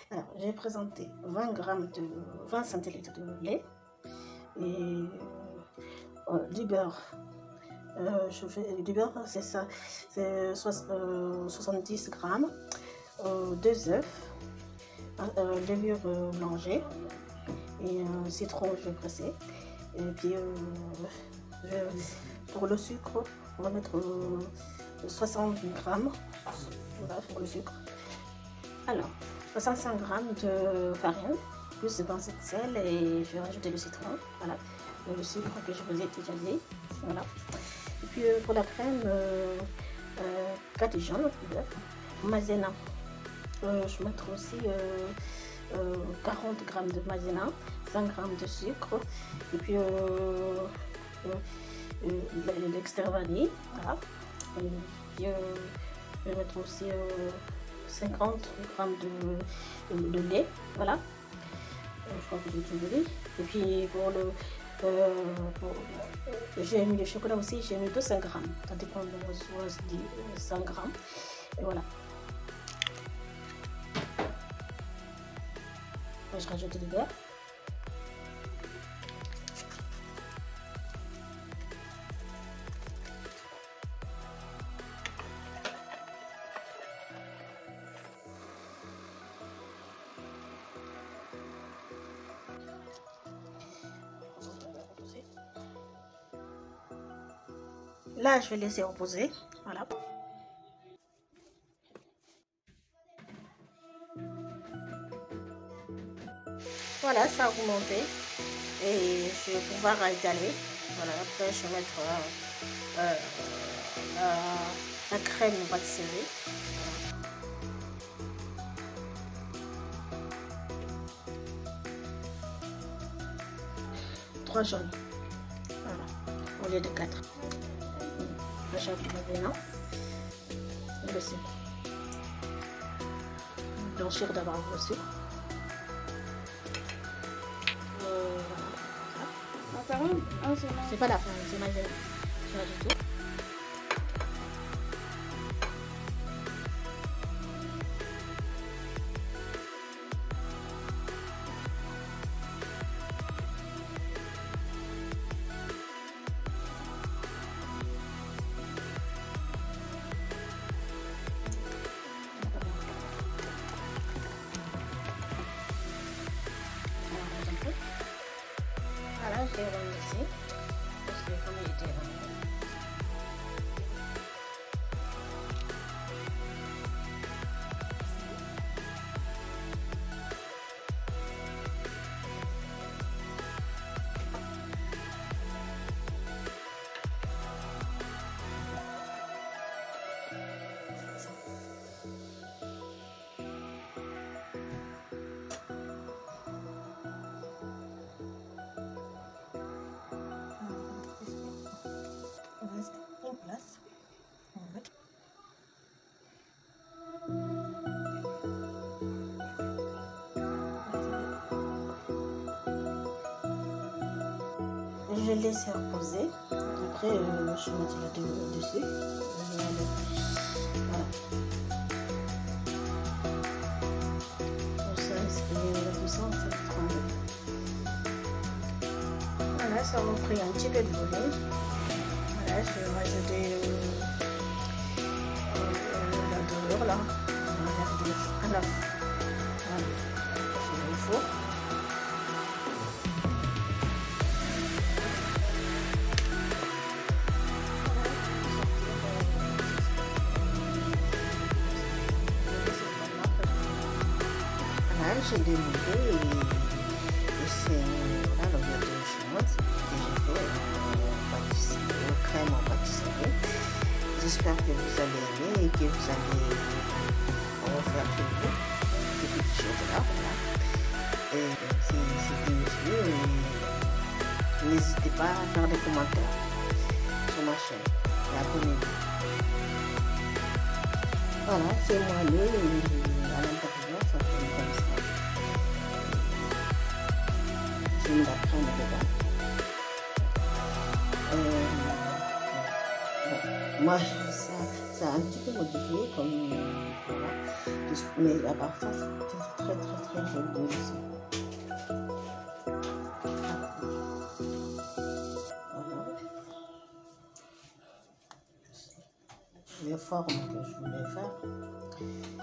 Alors, j'ai présenté 20 centilitres de lait et du beurre. Je fais du beurre, c'est ça, c'est 70 grammes, 2 œufs, levure mélangée et un citron je vais presser. Et puis pour le sucre, on va mettre 60 grammes, voilà pour le sucre. Alors, 65 grammes de farine, plus 27 sel et je vais rajouter le citron, voilà, le sucre que je vous ai déjà dit, voilà. Et puis pour la crème, 4 jaunes d'œufs, maïzena. Je vais mettre aussi 40 grammes de maïzena, 100 grammes de sucre, et puis l'extrait vanille, voilà. Et puis je vais mettre aussi 50 grammes de lait, voilà. Je crois que j'ai tout dit. Et puis pour le j'ai mis le chocolat aussi, j'ai mis 200 grammes. Ça dépend de vos 100 grammes. Et voilà. Je rajoute du beurre. Là, je vais laisser reposer. Voilà. Voilà, ça a remonté. Et je vais pouvoir étaler. Voilà, après, je vais mettre la crème pâtisserie. Voilà. 3 jaunes. Voilà, au lieu de 4. J'ajoute le vénin et le sucre. Blanchir d'abord le sucre. C'est pas la fin, c'est maïzena. Je rajoute tout. Voilà, je l'ai remis ici, parce que comme il était remis. Place. Je vais laisser reposer. Après, je vais mettre le dessus. Voilà. Ça, c'est la puissance, c'est 32. Voilà, ça m'a pris un petit peu de volume. Voilà, je vais rajouter la dorure là. Voilà, je vais au four. Voilà, j'ai démoulé et c'est là le gâteau de chinoise que j'ai fait en crème en pâtisserie. J'espère que vous allez aimer et que vous allez en refaire chez vous. Des petits chocolats, voilà. Et c'est délicieux. N'hésitez pas à faire des commentaires sur ma chaîne et abonnez-vous. Voilà, c'est moelleux et à l'intérieur, ça fait comme ça. J'ai mis la crème dedans. Moi, ça, Ça a un petit peu modifié comme voilà. Mais à part ça, c'est très joli aussi. Voilà. Les formes que je voulais faire.